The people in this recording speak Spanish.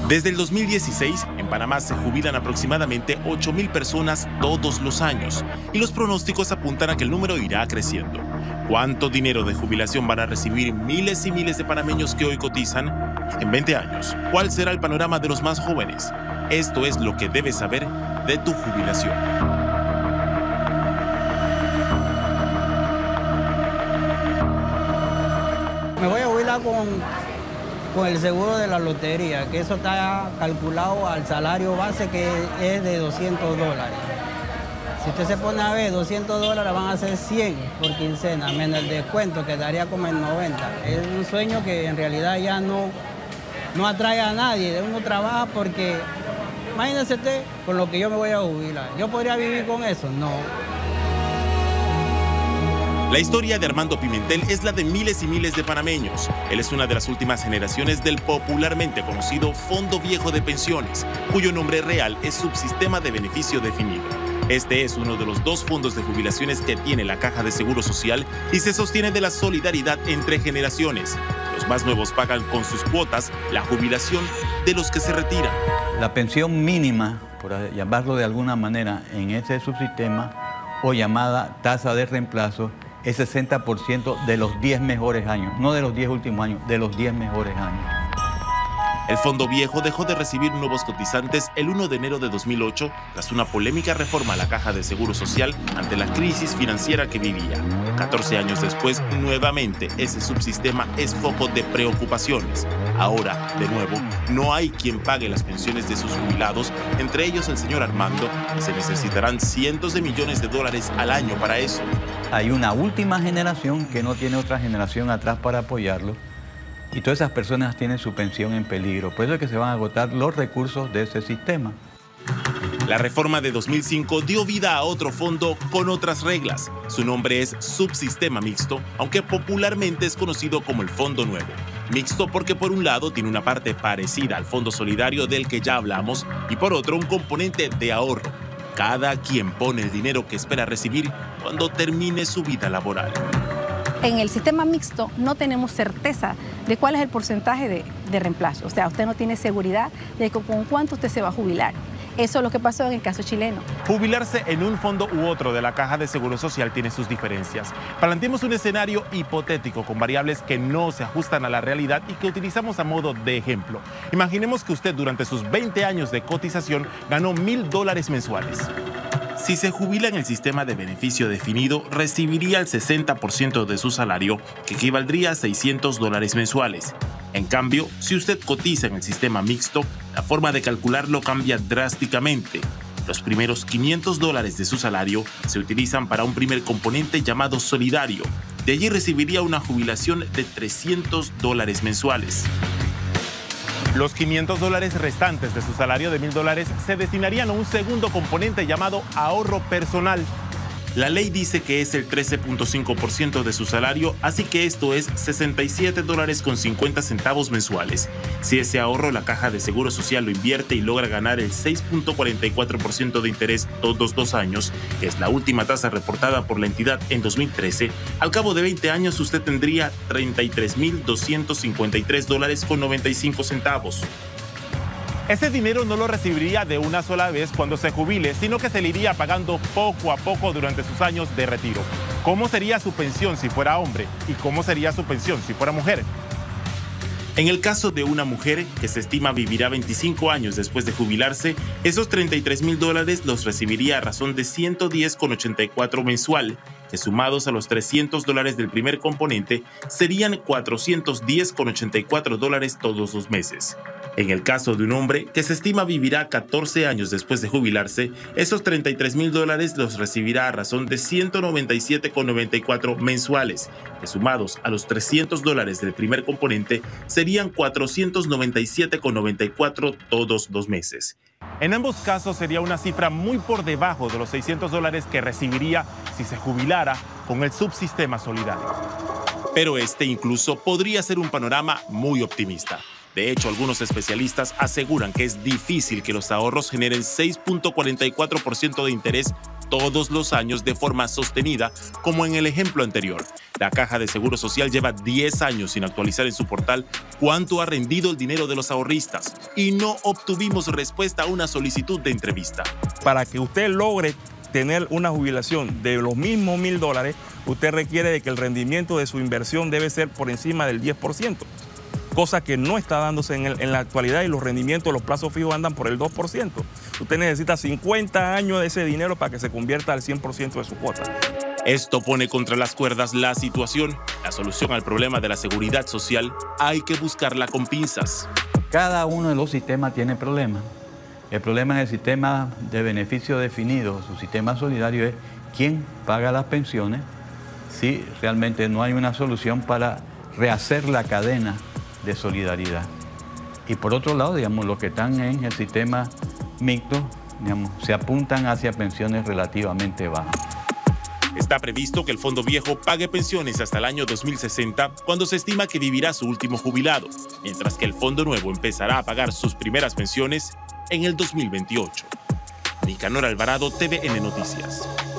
Desde el 2016, en Panamá se jubilan aproximadamente 8.000 personas todos los años y los pronósticos apuntan a que el número irá creciendo. ¿Cuánto dinero de jubilación van a recibir miles y miles de panameños que hoy cotizan? En 20 años, ¿cuál será el panorama de los más jóvenes? Esto es lo que debes saber de tu jubilación. Me voy a jubilar con el seguro de la lotería, que eso está calculado al salario base que es de $200. Si usted se pone a ver, $200 van a ser 100 por quincena, menos el descuento, quedaría como en 90. Es un sueño que en realidad ya no atrae a nadie. Uno trabaja porque, imagínese usted, con lo que yo me voy a jubilar. ¿Yo podría vivir con eso? No. La historia de Armando Pimentel es la de miles y miles de panameños. Él es una de las últimas generaciones del popularmente conocido Fondo Viejo de Pensiones, cuyo nombre real es Subsistema de Beneficio Definido. Este es uno de los dos fondos de jubilaciones que tiene la Caja de Seguro Social y se sostiene de la solidaridad entre generaciones. Los más nuevos pagan con sus cuotas la jubilación de los que se retiran. La pensión mínima, por llamarlo de alguna manera, en ese subsistema o llamada tasa de reemplazo, es 60% de los 10 mejores años, no de los 10 últimos años, de los 10 mejores años. El Fondo Viejo dejó de recibir nuevos cotizantes el 1 de enero de 2008 tras una polémica reforma a la Caja de Seguro Social ante la crisis financiera que vivía. 14 años después, nuevamente, ese subsistema es foco de preocupaciones. Ahora, de nuevo, no hay quien pague las pensiones de sus jubilados, entre ellos el señor Armando, y se necesitarán cientos de millones de dólares al año para eso. Hay una última generación que no tiene otra generación atrás para apoyarlo. Y todas esas personas tienen su pensión en peligro. Por eso es que se van a agotar los recursos de ese sistema. La reforma de 2005 dio vida a otro fondo con otras reglas. Su nombre es Subsistema Mixto, aunque popularmente es conocido como el Fondo Nuevo. Mixto porque por un lado tiene una parte parecida al Fondo Solidario del que ya hablamos y por otro un componente de ahorro. Cada quien pone el dinero que espera recibir cuando termine su vida laboral. En el sistema mixto no tenemos certeza de cuál es el porcentaje de reemplazo. O sea, usted no tiene seguridad de con cuánto usted se va a jubilar. Eso es lo que pasó en el caso chileno. Jubilarse en un fondo u otro de la Caja de Seguro Social tiene sus diferencias. Planteemos un escenario hipotético con variables que no se ajustan a la realidad y que utilizamos a modo de ejemplo. Imaginemos que usted durante sus 20 años de cotización ganó $1.000 mensuales. Si se jubila en el sistema de beneficio definido, recibiría el 60% de su salario, que equivaldría a $600 mensuales. En cambio, si usted cotiza en el sistema mixto, la forma de calcularlo cambia drásticamente. Los primeros $500 de su salario se utilizan para un primer componente llamado solidario. De allí recibiría una jubilación de $300 mensuales. Los $500 restantes de su salario de $1.000 se destinarían a un segundo componente llamado ahorro personal. La ley dice que es el 13.5% de su salario, así que esto es $67.50 mensuales. Si ese ahorro la Caja de Seguro Social lo invierte y logra ganar el 6.44% de interés todos los años, que es la última tasa reportada por la entidad en 2013, al cabo de 20 años usted tendría $33.253.95. Ese dinero no lo recibiría de una sola vez cuando se jubile, sino que se le iría pagando poco a poco durante sus años de retiro. ¿Cómo sería su pensión si fuera hombre? ¿Y cómo sería su pensión si fuera mujer? En el caso de una mujer que se estima vivirá 25 años después de jubilarse, esos $33.000 los recibiría a razón de $110.84 mensual, que sumados a los $300 del primer componente serían $410.84 todos los meses. En el caso de un hombre que se estima vivirá 14 años después de jubilarse, esos $33.000 los recibirá a razón de $197.94 mensuales, que sumados a los $300 del primer componente serían $497.94 todos los meses. En ambos casos sería una cifra muy por debajo de los $600 que recibiría si se jubilara con el subsistema solidario. Pero este incluso podría ser un panorama muy optimista. De hecho, algunos especialistas aseguran que es difícil que los ahorros generen 6.44% de interés todos los años de forma sostenida, como en el ejemplo anterior. La Caja de Seguro Social lleva 10 años sin actualizar en su portal cuánto ha rendido el dinero de los ahorristas y no obtuvimos respuesta a una solicitud de entrevista. Para que usted logre tener una jubilación de los mismos $1.000, usted requiere de que el rendimiento de su inversión debe ser por encima del 10%, cosa que no está dándose en la actualidad, y los rendimientos, los plazos fijos andan por el 2%. Usted necesita 50 años de ese dinero para que se convierta al 100% de su cuota. Esto pone contra las cuerdas la situación. La solución al problema de la seguridad social hay que buscarla con pinzas. Cada uno de los sistemas tiene problemas. El problema en el sistema de beneficio definido, su sistema solidario, es quién paga las pensiones si realmente no hay una solución para rehacer la cadena de solidaridad. Y por otro lado, digamos, los que están en el sistema mixto, digamos, se apuntan hacia pensiones relativamente bajas. Está previsto que el Fondo Viejo pague pensiones hasta el año 2060, cuando se estima que vivirá su último jubilado, mientras que el Fondo Nuevo empezará a pagar sus primeras pensiones en el 2028. Nicanor Alvarado, TVN Noticias.